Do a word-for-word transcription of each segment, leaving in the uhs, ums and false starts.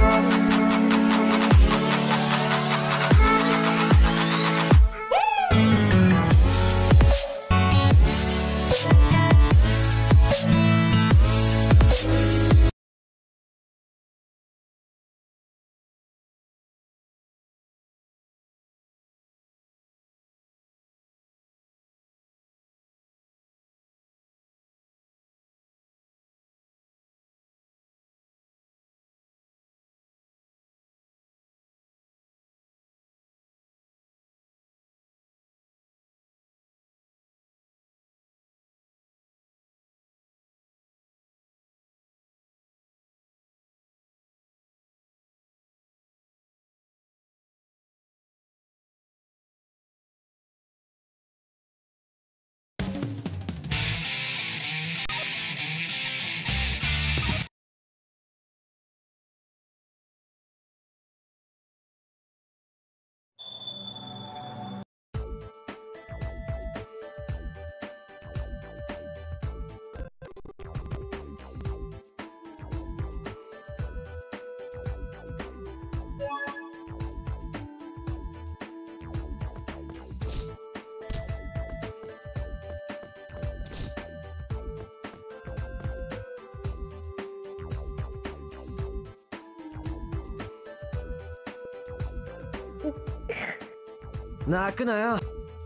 泣くなよ。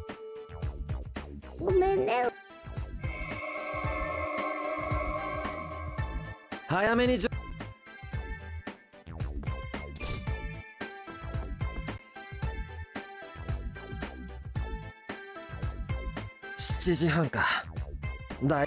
ごめんね。 早めにじょしちじはんか。だい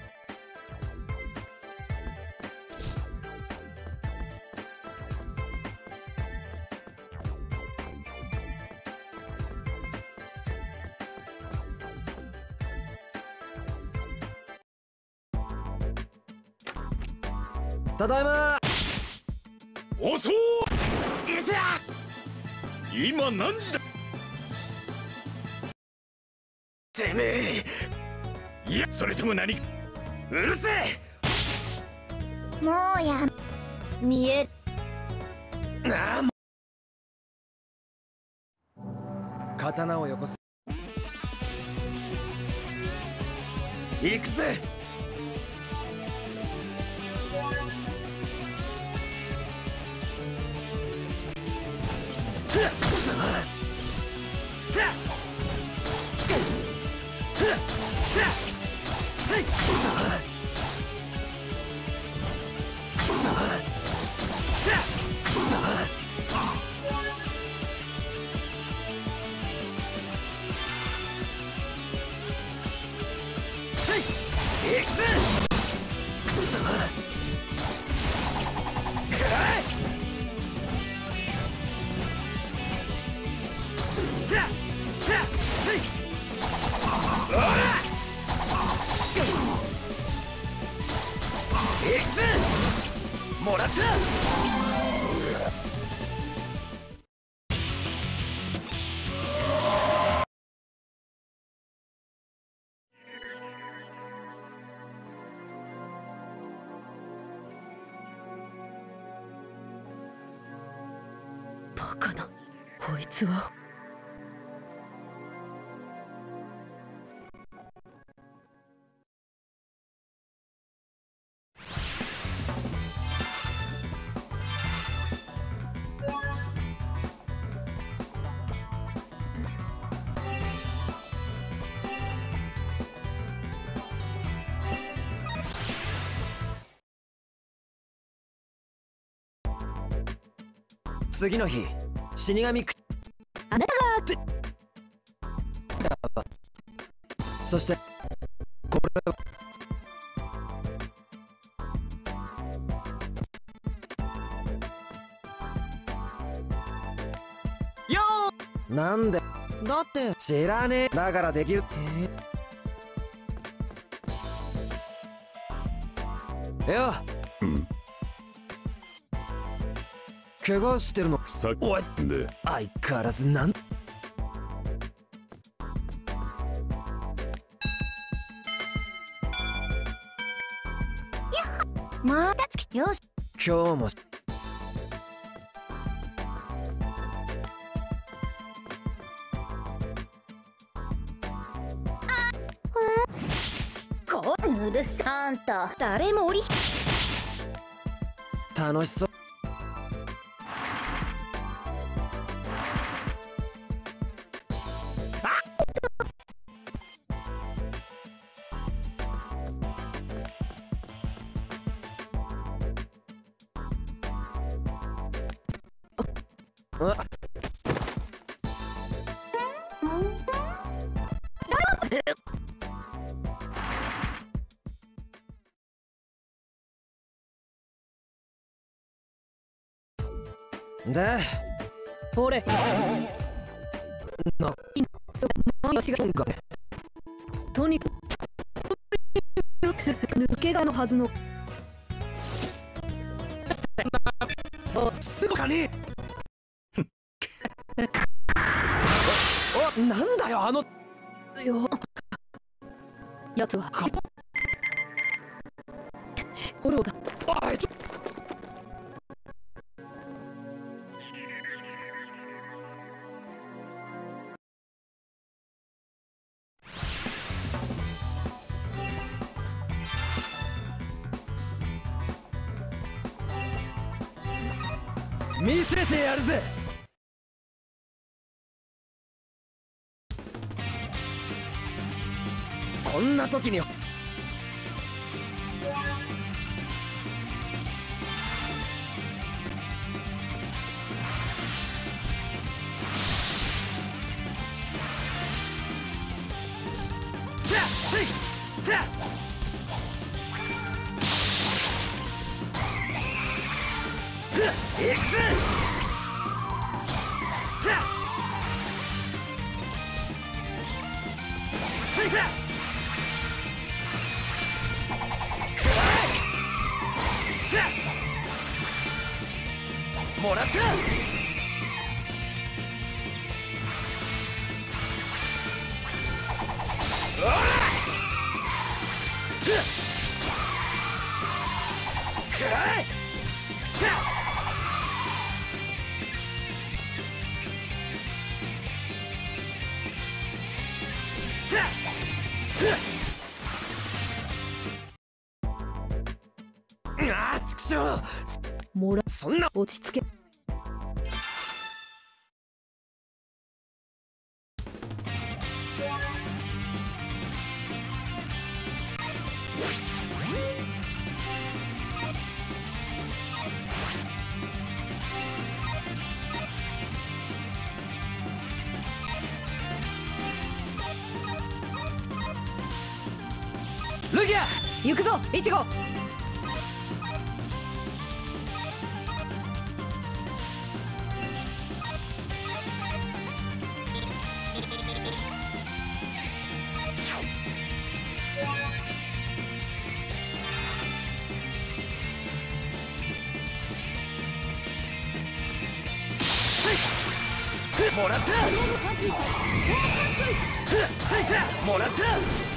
ただいま。 遅う。 いてや。 今何時だ。 てめえ。 いや、それとも何か。 うるせえ。 もうや見える。 なあ、刀をよこせ。行くぜ。もらった。 バカなこいつは。 次の日、死神くあなたが。 そしてこれはよー。なんでだって知らねえ。だからできる。えよ。 うん。 怪我してるの。 さっおいで相変わらずなんまたつきよし。 今日もうるさあんた。 誰も降り楽しそう。あで、 俺な、 私ががとにかく抜けがのはずのすぐかにお、なんだよあのよやつはかフォローだ。 おいちょ見せてやるぜ。こんな時にじゃあせいじゃあ行くぜ。じゃあせいじゃじゃあもらったおらくらえじゃあじゃああちくしょうもらそんな落ち着け。 ルギア行くぞイチゴ。 もらったもらった